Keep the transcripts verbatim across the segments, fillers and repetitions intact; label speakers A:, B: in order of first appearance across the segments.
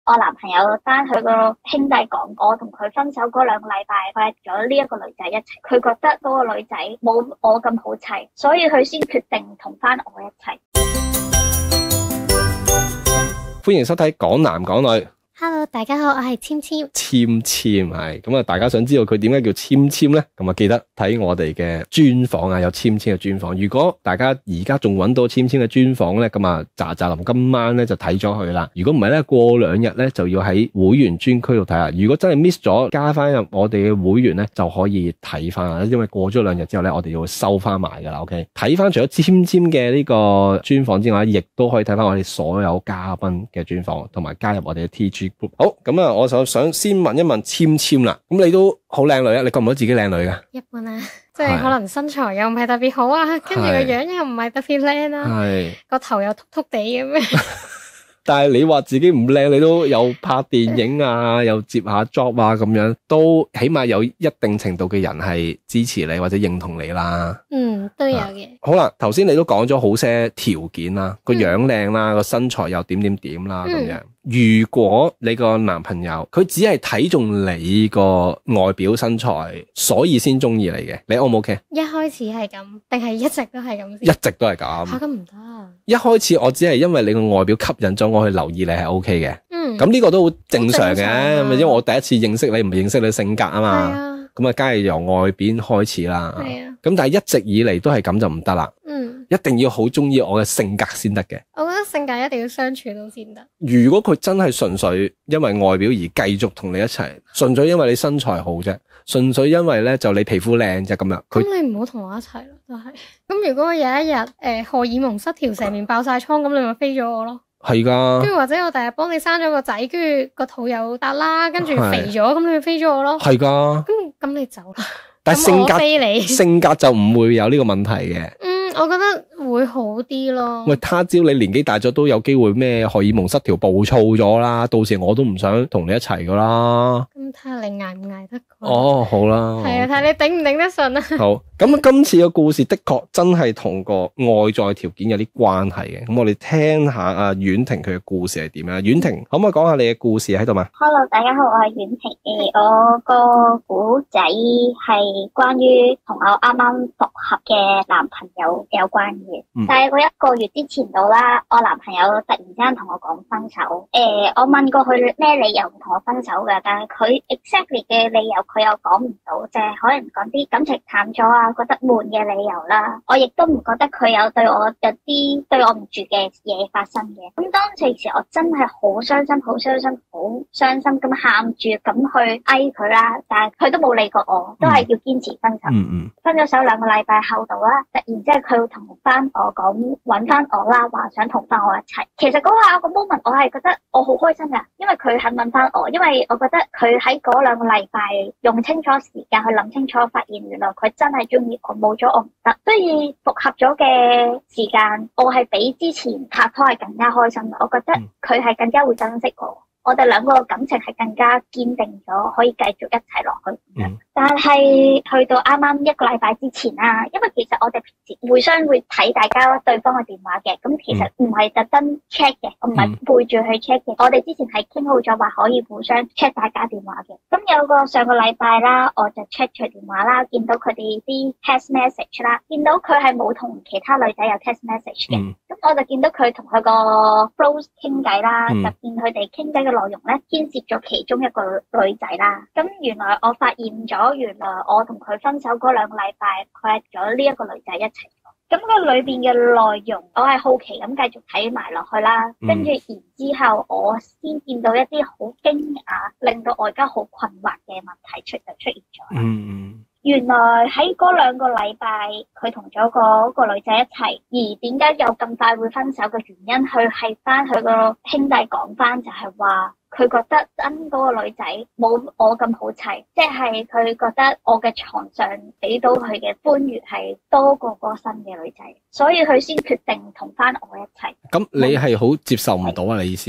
A: 我男朋友單佢個兄弟講，我同佢分手嗰兩個禮拜，佢係咗呢一個女仔一齊，佢覺得嗰個女仔冇我咁好砌，所以佢先決定同翻我一齊。
B: 歡迎收睇港男港女。
C: Hello， 大家好，我係簽簽。
B: 簽簽係咁啊！大家想知道佢點解叫簽簽咧？咁啊，記得睇我哋嘅專訪啊，有簽簽嘅專訪。如果大家而家仲揾到簽簽嘅專訪咧，咁啊，喳喳林今晚咧就睇咗佢啦。如果唔係咧，過兩日咧就要喺會員專區度睇下。如果真係 miss 咗，加翻入我哋嘅會員咧就可以睇翻啦。因為過咗兩日之後咧，我哋要收翻埋噶啦。OK，睇翻除咗簽簽嘅呢個專訪之外，亦都可以睇翻我哋所有嘉賓嘅專訪，同埋加入我哋嘅 T G group。好，咁啊。我就想先問一問簽簽啦，咁你都好靚女啊，你覺唔覺得自己靚女噶？
C: 一般啊，即係可能身材又唔係特別好啊，跟住個樣又唔係特別靚啊，個頭又禿禿地咁樣。
B: 但係你話自己唔靚，你都有拍電影啊，又接下 job 啊，咁樣都起碼有一定程度嘅人係支持你或者認同你啦。
C: 嗯，都有嘅。
B: 好啦，頭先你都講咗好些條件啦，個樣靚啦，個身材又點點點啦咁樣。如果你個男朋友佢只係睇中你個外表身材，所以先中意你嘅，你 O 唔 OK？
C: 一開始係咁，定係一直都係咁？
B: 一直都係咁。
C: 吓，咁唔得。
B: 一開始我只係因為你個外表吸引咗我去留意你係 OK 嘅。
C: 嗯。咁
B: 呢個都好正常嘅，
C: 啊、
B: 因為我第一次認識你，唔係認識你性格啊嘛。
C: 係啊。咁
B: 啊，梗係由外邊開始啦。
C: 係啊。
B: 咁但係一直以嚟都係咁就唔得啦。
C: 嗯。
B: 一定要好中意我嘅性格先得嘅。
C: 我覺得性格一定要相處到先得。
B: 如果佢真係純粹因為外表而繼續同你一齊，純粹因為你身材好啫，純粹因為咧就你皮膚靚啫咁樣。
C: 咁你唔好同我一齊咯，就係。咁如果有一日誒、呃、荷爾蒙失調，成面爆晒瘡，咁你咪飛咗我咯。
B: 係噶。
C: 跟住或者我第日幫你生咗個仔，跟住個肚又大啦，跟住肥咗，咁你咪飛咗我咯。
B: 係噶。
C: 咁咁你走啦。
B: 但係性格
C: 飛你
B: 性格就唔會有呢個問題嘅。
C: 嗯，我覺得會好啲咯。
B: 喂，他朝你年紀大咗都有機會咩荷爾蒙失調暴躁咗啦，到時我都唔想同你一齊噶啦。
C: 咁睇下你捱唔捱得過。
B: 哦，好啦。
C: 係啊，睇下你頂唔頂得順啊。
B: 好，咁今次嘅故事的確真係同個外在條件有啲關係嘅。咁我哋聽下阿婉婷佢嘅故事係點啊？婉婷可唔可以講下你嘅故事喺度嘛
A: ？Hello， 大家好，我係婉婷。誒，我個古仔係關於同我啱啱復合嘅男朋友有關嘅。嗯、但係我一個月之前度啦，我男朋友突然之間同我講分手。誒、呃，我問過佢咩理由唔同我分手㗎，但係佢 exactly 嘅理由佢又講唔到，就係可能講啲感情淡咗啊，覺得悶嘅理由啦。我亦都唔覺得佢有對我有啲對我唔住嘅嘢發生嘅。咁當其時我真係好傷心，好傷心，好傷心咁喊住咁去哀佢啦，但係佢都冇理過我，都係要堅持分手。嗯嗯。分咗手兩個禮拜後度啦，突然之間佢同翻我講搵翻我啦，話想同翻我一齊。其實嗰下個 moment 我係覺得我好開心噶，因為佢肯搵翻我，因為我覺得佢喺嗰兩個禮拜用清楚時間去諗清楚，發現原來佢真係中意我，冇咗我唔得。所以復合咗嘅時間，我係比之前拍拖係更加開心。我覺得佢係更加會珍惜我。我哋兩個感情係更加堅定咗，可以繼續一齊落去。嗯、但係去到啱啱一個禮拜之前啦，因為其實我哋平時互相會睇大家對方嘅電話嘅，咁其實唔係特登 check 嘅，我唔係背住去 check 嘅。我哋之前係傾好咗話可以互相 check 大家電話嘅。咁有個上個禮拜啦，我就 check 佢電話啦，見到佢哋啲 text message 啦，見到佢係冇同其他女仔有 text message 嘅。咁、嗯、我就見到佢同佢個 close 傾偈啦，嗯、就見佢哋傾偈嘅內容咧牽涉咗其中一個女仔啦。咁原來我發現咗，原來我同佢分手嗰兩個禮拜，佢係咗呢一個女仔一齊。咁個裏邊嘅內容，我係好奇咁繼續睇埋落去啦。跟住、嗯、然之後，我先見到一啲好驚訝，令到我而家好困惑嘅問題出就出現咗。嗯，原來喺嗰兩個禮拜，佢同咗嗰個女仔一齊，而點解又咁快會分手嘅原因，佢係翻佢個兄弟講翻，就係話。佢覺得真嗰個女仔冇我咁好砌，即係佢覺得我嘅床上俾到佢嘅歡愉係多過嗰個新嘅女仔，所以佢先決定同翻我一齊。
B: 咁你係好接受唔到啊？你意思係？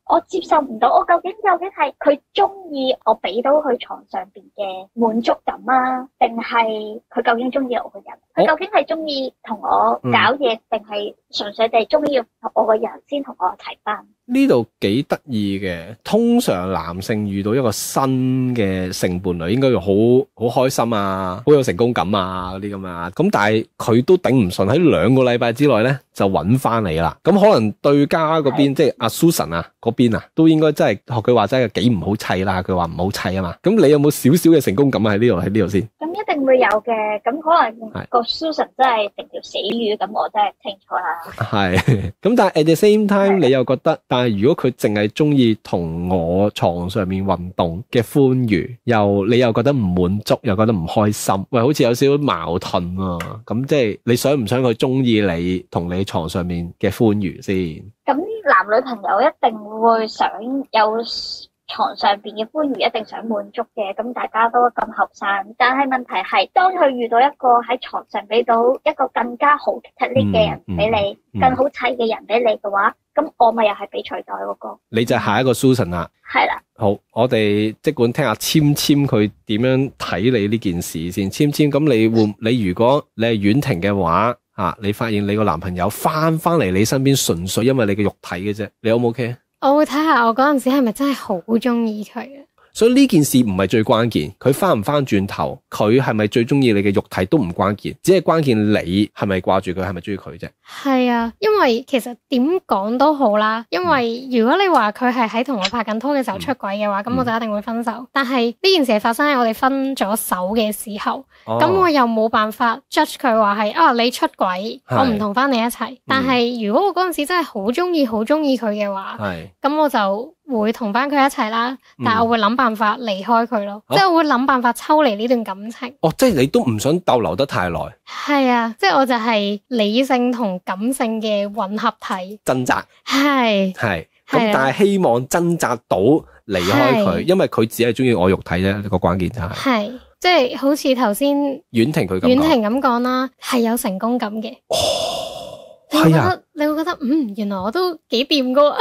A: 我接受唔到，我究竟究竟係佢中意我俾到佢床上邊嘅滿足感啊，定係佢究竟中意我個人？佢究竟係中意同我搞嘢，定係純粹地中意我個人先同我一齊返？
B: 呢度幾得意嘅，通常男性遇到一個新嘅性伴侶，應該要好好開心啊，好有成功感啊嗰啲咁啊。咁但係佢都頂唔順，喺兩個禮拜之內咧就揾翻你啦。咁可能對家嗰邊，即係阿 Susan 啊嗰邊啊，都應該真係學佢話齋幾唔好砌啦。佢話唔好砌啊嘛。咁你有冇少少嘅成功感啊？喺呢度喺呢度先。咁
A: 一定會有嘅。咁可能個 Susan 真係成條死魚，咁我真係清楚啦。係。咁但係 at the same time 你又覺得？但係如果佢淨係中意同我床上面運動嘅歡愉，又你又覺得唔滿足，又覺得唔開心，喂，好似有少少矛盾啊！咁即係你想唔想佢中意你同你床上面嘅歡愉先？ 咁男女朋友一定會想有床上邊嘅歡愉，一定想滿足嘅。咁大家都咁後生，但係問題係，當佢遇到一個喺床上俾到一個更加好 technique 嘅人俾你，嗯嗯、更好砌嘅人俾你嘅話，咁我咪又係被取代嗰個。你就係下一個 Susan 啦。係啦。好，我哋即管聽下簽簽佢點樣睇你呢件事先。簽簽，咁你會你如果你係婉婷嘅話，啊，你發現你個男朋友翻翻嚟你身邊，純粹因為你嘅肉體嘅啫，你 O 唔 OK？我會睇下我嗰陣時係咪真係好中意佢啊。所以呢件事唔係最關鍵，佢翻唔翻轉頭，佢係咪最中意你嘅肉體都唔關鍵，只係關鍵你係咪掛住佢，係咪中意佢啫。係啊，因為其實點講都好啦，因為如果你話佢係喺同我拍緊拖嘅時候出軌嘅話，咁、嗯、我就一定會分手。嗯、但係呢件事係發生喺我哋分咗手嘅時候，咁、哦、我又冇辦法 judge 佢話係啊你出軌，我唔同翻你一齊。嗯、但係如果我嗰陣時真係好中意好中意佢嘅話，咁我就會同翻佢一齊啦，但係我會諗辦法離開佢咯，嗯、即係我會諗辦法抽離呢段感情。哦，即係你都唔想逗留得太耐。係啊，即係我就係理性同感性嘅混合體。掙扎。係。係。咁但係希望掙扎到離開佢，因為佢只係中意我肉體啫，個關鍵就係。係，即係好似頭先婉婷佢咁講，婉婷咁講啦，係有成功感嘅。哦。係啊。你會覺得嗯，原來我都幾掂噶。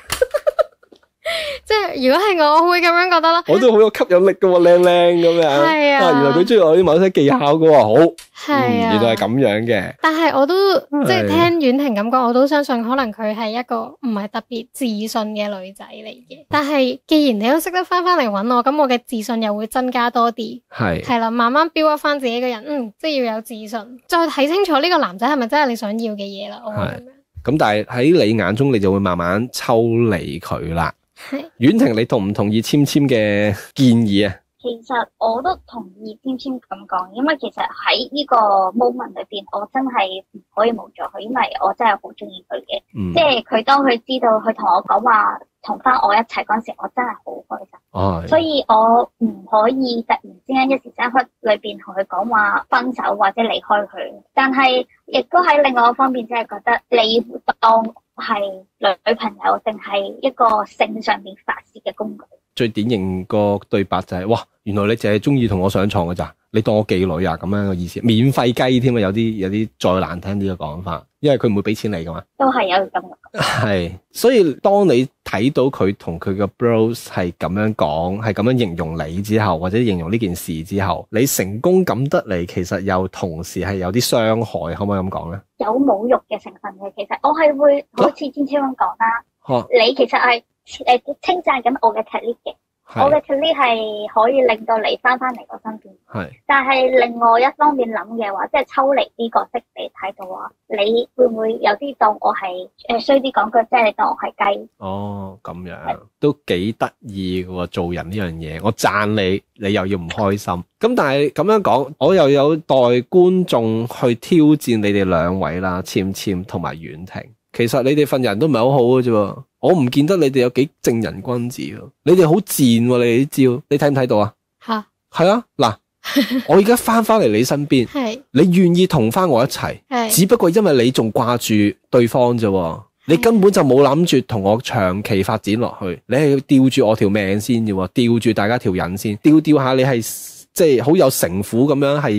A: 即係如果係我，我會咁樣覺得咯。我都好有吸引力噶喎，靚靚咁樣。係啊，原來佢中意我啲某些技巧噶喎，好。係啊、嗯，原來係咁樣嘅。但係我都即係聽婉婷咁講，我都相信可能佢係一個唔係特別自信嘅女仔嚟嘅。但係既然你都識得翻翻嚟搵我，咁我嘅自信又會增加多啲。係係啦，慢慢 build up 翻自己嘅人，嗯，即係要有自信，再睇清楚呢個男仔係咪真係你想要嘅嘢啦。係。咁但係喺你眼中，你就會慢慢抽離佢啦。係，婉婷，你同唔同意簽簽嘅建議啊？其實我都同意簽簽咁講，因為其實喺呢個 moment 裏邊，我真係唔可以冇咗佢，因為我真係好中意佢嘅。嗯、即係佢當佢知道佢同我講話同翻我一齊嗰陣時，我真係好開心。哦，所以我唔可以突然之間一時三刻裏邊同佢講話分手或者離開佢，但係亦都喺另外一方面，真係覺得你當係女朋友定係一個性上面發泄嘅工具。最典型個對白就係、是，哇，原來你淨係中意同我上床㗎咋？你當我妓女啊？咁樣嘅意思，免費雞添啊！有啲有啲再難聽啲嘅講法，因為佢唔會俾錢你噶嘛。都係有咁嘅。係，所以當你睇到佢同佢嘅 bros 係咁樣講，係咁樣形容你之後，或者形容呢件事之後，你成功感得嚟，其實又同時係有啲傷害，可唔可以咁講咧？有侮辱嘅成分嘅，其實我係會好似千千咁講啦。啊、你其實係誒稱讚緊我嘅 technique 嘅。我嘅 technique 係可以令到你翻翻嚟我身邊，係。但係另外一方面諗嘅話，即係抽離啲角色嚟睇到話，你會唔會有啲當我係誒衰啲講句，即係你當我係雞？哦，咁樣都幾得意嘅，做人呢樣嘢，我讚你，你又要唔開心。咁但係咁樣講，我又有待觀眾去挑戰你哋兩位啦，簽簽同埋婉婷。其實你哋份人都唔係好好嘅啫。我唔見得你哋有幾正人君子喎，你哋好賤喎，你哋啲招，你睇唔睇到啊？吓，係啊，嗱，我而家翻翻嚟你身邊，係，你願意同翻我一齊，係，只不過因為你仲掛住對方啫，你根本就冇諗住同我長期發展落去，你係要吊住我條命先啫，吊住大家條癮先，吊吊下你係即係好有城府咁樣係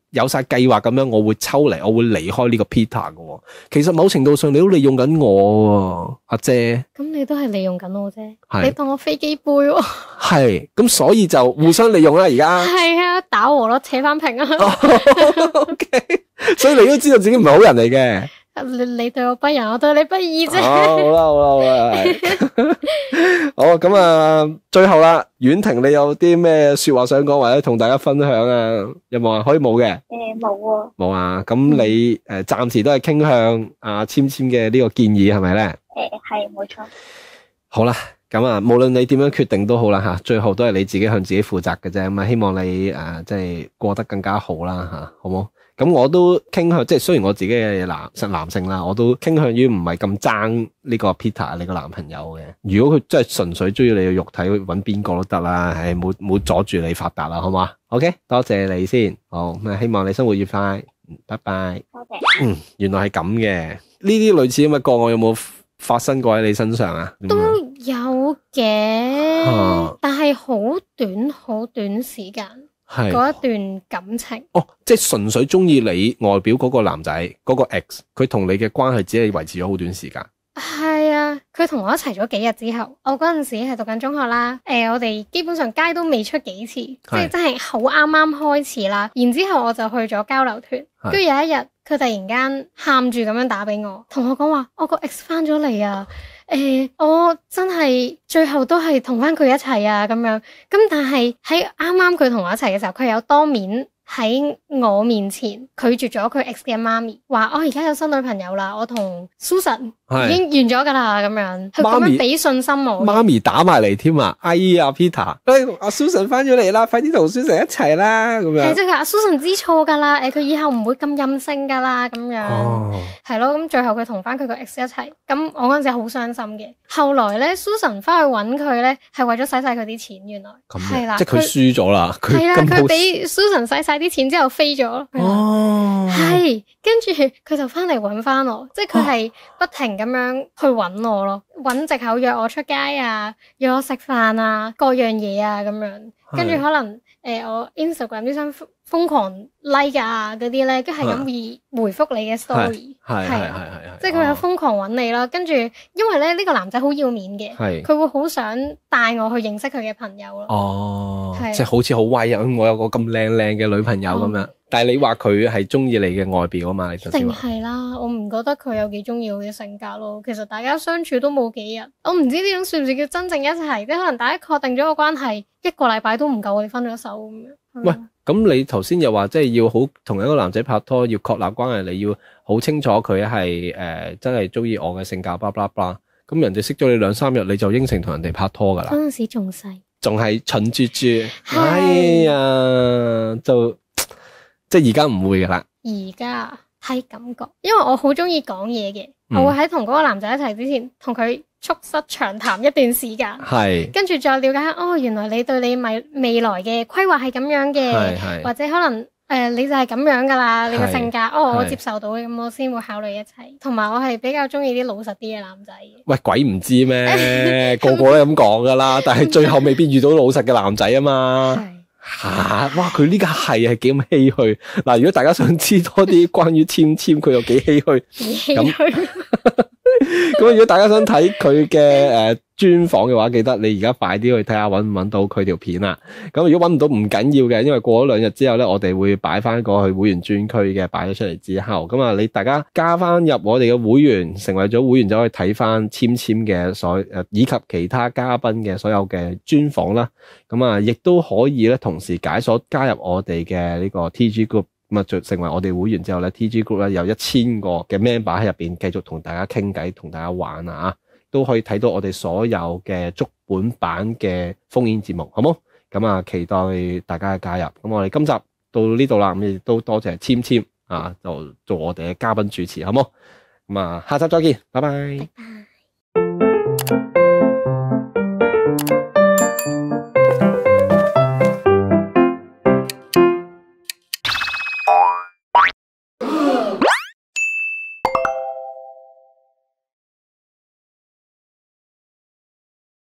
B: 有晒計劃咁樣，我會抽離，我會離開呢個 Peter 嘅。其實某程度上你都利用緊我，阿姐。咁你都係利用緊我啫，你當我飛機杯喎。係，咁所以就互相利用啦，而家。係啊，打和咯，扯翻平啊。O K， 所以你都知道自己唔係好人嚟嘅。你你對我不仁，我對你不義啫。好啦好啦好啦，好咁啊，最後啦，婉婷你有啲咩說話想講或者同大家分享啊？有冇啊？可以冇嘅？誒冇喎。冇啊？咁你誒暫時都係傾向阿簽簽嘅呢個建議係咪咧？誒係冇錯。好啦，咁啊，無論你點樣決定都好啦吓，最後都係你自己向自己負責嘅啫。咁啊，希望你誒即係過得更加好啦吓，好冇？咁我都傾向，即係雖然我自己嘅男男性啦，我都傾向於唔係咁爭呢個 Peter 你個男朋友嘅。如果佢真係純粹中意你嘅肉體，揾邊個都得啦，係冇冇阻住你發達啦，好嘛 ？OK， 多謝你先，好咁啊，希望你生活愉快，拜拜。多謝。嗯，原來係咁嘅，呢啲類似咁嘅個案有冇發生過喺你身上啊？都有嘅，啊、但係好短好短時間。係嗰一段感情哦，即係純粹中意你外表嗰個男仔嗰、嗰個 X， 佢同你嘅關係只係維持咗好短時間。係啊，佢同我一齊咗幾日之後，我嗰陣時係讀緊中學啦。誒、呃，我哋基本上街都未出幾次，即係真係好啱啱開始啦。然之後我就去咗交流團，跟住有一日佢突然間喊住咁樣打俾我，同我講話我個 X 翻咗嚟啊！誒、欸，我真係最後都係同翻佢一齊啊，咁樣。咁但係喺啱啱佢同我一齊嘅時候，佢有當面喺我面前拒絕咗佢 X 嘅媽咪，話我而家有新女朋友啦，我同 Susan 已經完咗噶啦，咁樣。佢咁樣俾信心我。媽咪打埋嚟添啊！哎呀 Peter，誒，阿 Susan 翻咗嚟啦，快啲同 Susan 一齊啦，咁樣。係即係阿 Susan 知錯噶啦，誒，佢以後唔會咁任性噶啦，咁樣。哦。係咯，咁最後佢同翻佢個 X 一齊，咁我嗰陣時好傷心嘅。後來咧 ，Susan 翻去揾佢咧，係為咗使晒佢啲錢，原來。係啦。即係佢輸咗啦。係啦，佢俾 Susan 使晒啲錢之後飛咗。哦。係，跟住佢就翻嚟揾翻我，即係佢係不停咁樣去揾我咯，揾藉口約我出街啊，約我食飯啊，各樣嘢啊咁樣，跟住可能誒、呃、我 Instagram 啲相瘋狂 like 啊嗰啲咧，跟住係咁回回覆你嘅 story，係係係係，即係佢有瘋狂揾你啦，跟住因為咧呢、這個男仔好要面嘅，係佢會好想帶我去認識佢嘅朋友咯，哦，係即係好似好威啊，我有個咁靚靚嘅女朋友咁樣。哦，但係你話佢係中意你嘅外表啊嘛？你一定係啦，我唔覺得佢有幾中意我嘅性格咯。其實大家相處都冇幾日，我唔知呢種算唔算叫真正一齊，即係可能大家確定咗個關係一個禮拜都唔夠，我哋分咗手咁樣。喂，咁你頭先又話即係要好同一個男仔拍拖，要確立關係，你要好清楚佢係誒真係中意我嘅性格，巴拉巴拉。咁人哋識咗你兩三日，你就應承同人哋拍拖噶啦？嗰陣時仲細，仲係蠢豬豬。哎呀，就〜即係而家唔會噶啦，而家係感覺，因為我好中意講嘢嘅，嗯、我會喺同嗰個男仔一齊之前，同佢促膝長談一段時間，係，跟住再了解下，哦，原來你對你未未來嘅規劃係咁樣嘅，係係，或者可能誒、呃，你就係咁樣噶啦，你個性格，哦，我接受到嘅，咁我先會考慮一齊。同埋我係比較中意啲老實啲嘅男仔。喂，鬼唔知咩？個個都咁講噶啦，但係最後未必遇到老實嘅男仔啊嘛。吓、啊！哇，佢呢個係係幾咁唏噓嗱。如果大家想知多啲關於簽簽佢有幾唏噓，咁咁如果大家想睇佢嘅誒專訪嘅話，記得你而家快啲去睇下搵唔搵到佢條片啦。咁如果搵唔到唔緊要嘅，因為過咗兩日之後咧，我哋會擺翻過去會員專區嘅，擺咗出嚟之後，咁啊你大家加翻入我哋嘅會員，成為咗會員就可以睇翻簽簽嘅所誒以及其他嘉賓嘅所有嘅專訪啦。咁啊，亦都可以咧同時解鎖加入我哋嘅呢個 T G Group。咁啊，就成為我哋會員之後咧 ，T G Group 咧有一千個嘅 member 喺入邊，繼續同大家傾偈，同大家玩啊，都可以睇到我哋所有嘅足本版嘅烽煙節目，好冇？咁啊，期待大家嘅加入。咁我哋今集到呢度啦，咁亦都多謝簽簽啊，就做我哋嘅嘉賓主持，好冇？咁啊，下集再見，拜拜。拜拜。